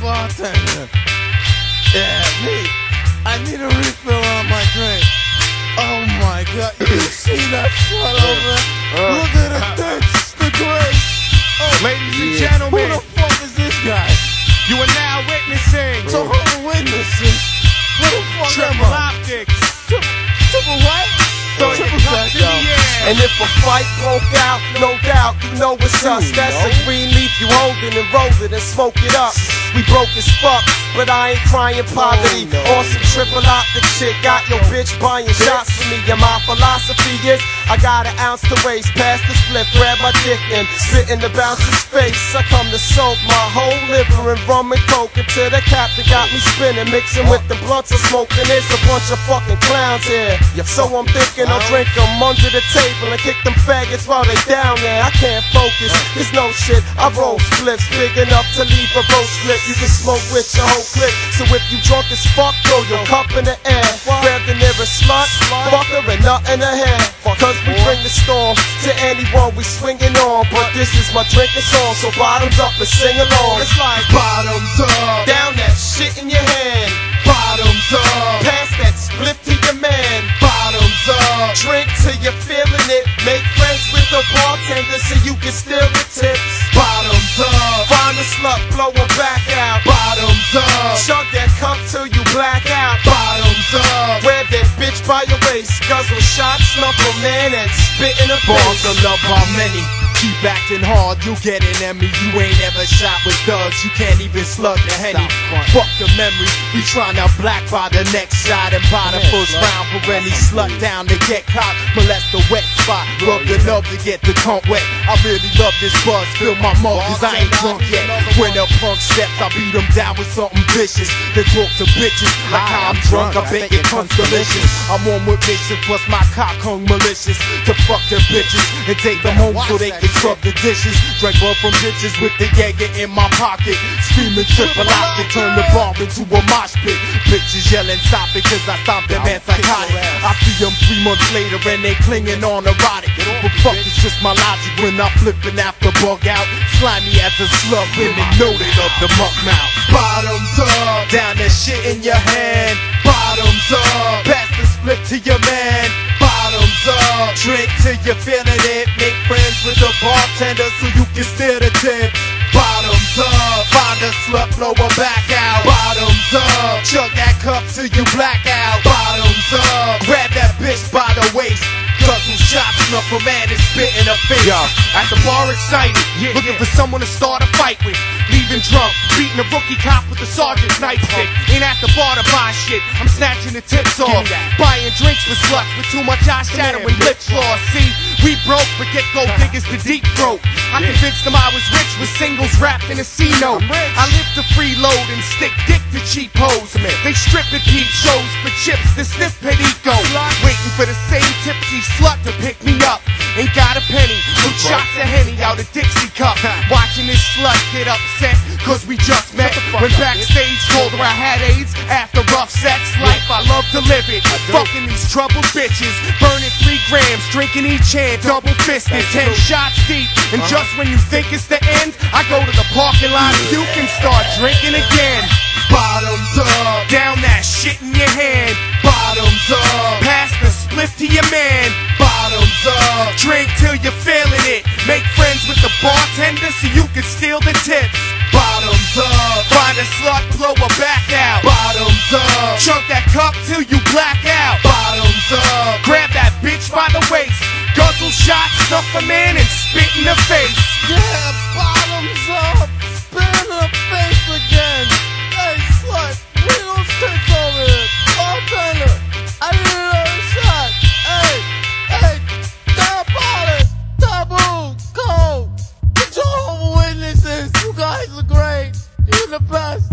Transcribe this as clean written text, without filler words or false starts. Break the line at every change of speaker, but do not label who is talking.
bartender. Yeah, me. I need a refill on my drink. Oh my God, you see that slut over there? Look at the tits, the grace. Oh,
ladies and gentlemen,
who the fuck is this guy?
You are now witnessing
So who the witnesses? What the fuck
Triple
am I?
Optics.
Triple what?
Throw your cups in the air.
And if a fight broke out, no doubt, you know it's us. That's a green leaf you holdin' and roll it and smoke it up. We broke as fuck, but I ain't crying poverty. On some triple optic shit, got your bitch buying shots for me. And my philosophy is, I got an ounce to waste. Pass the split, grab my dick and spit in the bouncer's face. I come to soak my whole liver in rum and coke until the captain got me spinning, mixing with the blunts I'm smoking. There's a bunch of fucking clowns here, so I'm thinking I'll drink them under the table and kick them faggots while they down there. I can't focus, there's no shit. I roll spliffs big enough to leave a roast split. You can smoke with your whole clique. So if you drunk as fuck, throw your cup in the air. Grab the nearest slut, fuck her and nut in her hair. Cause we bring the storm to anyone we swinging on. But this is my drinking song, so bottoms up and sing along. It's like
Bottoms up,
down that shit in your hand.
bottoms up,
Pass that split to your man.
bottoms up,
Drink till you're feeling it. Make friends with the bartender so you can steal the tips.
bottoms up,
Find a slut, blow her back out.
bottoms up,
Chug that cup till you black out.
bottoms up.
Grab that bitch by your waist. Guzzle shots, snuff a man and spit in her
Balls
face.
of love are many. Keep acting hard, you get an Emmy. You ain't ever shot with thugs, you can't even slug the Henny. Fuck the memory, we tryna black by the next shot and buy the first round for any slut down to get caught. Molest the wet spot, rub the nub to get the cunt wet. I really love this buzz, fill my mug cause I ain't drunk yet. When the punk steps, I beat him down with something vicious. Then talk to bitches like how I'm drunk, I bet your cunt's delicious. I'm on with mission, plus my cock hung malicious. To fuck them bitches and take them home so they can scrub the dishes. Drink blood from ditches with the Jaeger in my pocket. Screaming triple optic, turn the bar into a mosh pit. Bitches yelling stop it cause I stomped them man psychotic. I see them 3 months later and they clinging on erotic. But fuck, it's just my logic when I'm flipping after bug out. Slimy as a slug, women know they love the muck mouth.
Bottoms up,
Down that shit in your hand.
bottoms up,
Pass the split to your man.
bottoms up,
Drink till you're feeling it. Make friends with the bartender so you can steal the tips.
bottoms up,
Find a slut, blow her back out.
bottoms up,
Chug that cup till you black out.
bottoms up.
Grab that bitch by the waist. Guzzle shots, snuff a man and spit in her face.
Yo, at the bar excited, looking for someone to start a fight with. Leaving drunk, beating a rookie cop with a sergeant's nightstick. Ain't at the bar to buy shit, I'm snatching the tips off. Buying drinks for sluts with too much eye shadow and lip gloss. See, we broke, but get gold diggers the deep throat. I convinced them I was rich with singles wrapped in a C-note. I live to freeload and stick dick to cheap hoes. They strip at peep shows for chips to sniff Perico. Waiting for the same tipsy slut to pick me up. Ain't got a penny, some shots of Henny out a Dixie cup. Watching this slut get upset, cause we just met. When backstage told her I had AIDS after rough sex life, I love to live it. Fucking these troubled bitches, burning 3 grams, drinking each hand, double fisted, 10 shots deep. And just when you think it's the end, I go to the parking lot and you can start drinking again.
Bottoms up,
Down that shit in your hand.
bottoms up,
Pass the split to your man.
bottoms up,
Drink till you're feeling it. Make friends with the bartender so you can steal the tips.
bottoms up,
Find a slut, blow her back out.
bottoms up,
Chug that cup till you black out.
bottoms up.
Grab that bitch by the waist. Guzzle shots, snuff a man and spit in the face.
Yeah, bottoms up, spit in her face again. Hey, slut, we don't stick over it. Bartender, I need another shot. Hey, stop it. Taboo, cold. Control witnesses. You guys are great. You're the best.